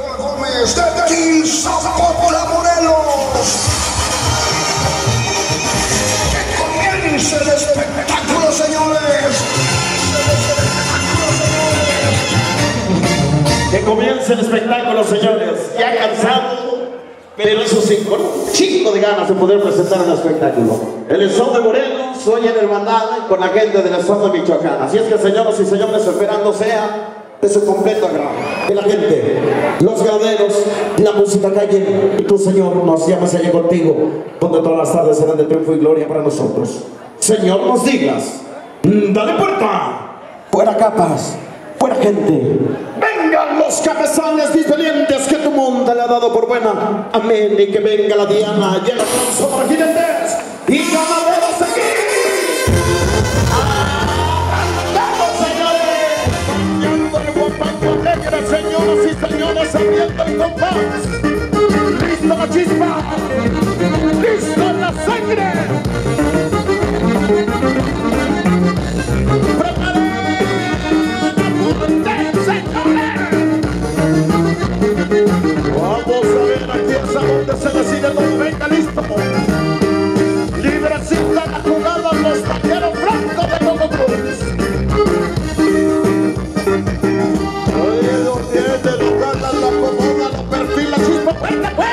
Gómez desde Zapotlán, Morelos. Que comience el espectáculo, señores. Que comience el espectáculo, señores. Ya cansado, pero eso sí, con un chingo de ganas de poder presentar un espectáculo. El estado de Morelos, hoy en hermandad con la gente del estado de Michoacán. Así es que, señoras y señores, esperando sea de su completo agrado. Que la gente, los ganaderos, la música calle, y tú, Señor, nos llamas allá contigo, donde todas las tardes serán de triunfo y gloria para nosotros. Señor, nos digas, dale puerta, fuera capas, fuera gente. Vengan los cabezones disponientes que tu mundo le ha dado por buena. Amén. Y que venga la diana y el aplauso para jinetes y ganaderos aquí. Señoras y señores, abriendo el compás. ¡Listo la chispa! ¡Listo la sangre! ¡Preparen, señores! Vamos a ver, aquí es a donde se decide todo. Venga, listo. Librecita la jugada, los taqueros blancos de Coco Cruz. La acomoda, lo perfila, chispa, fuerte, fuerte.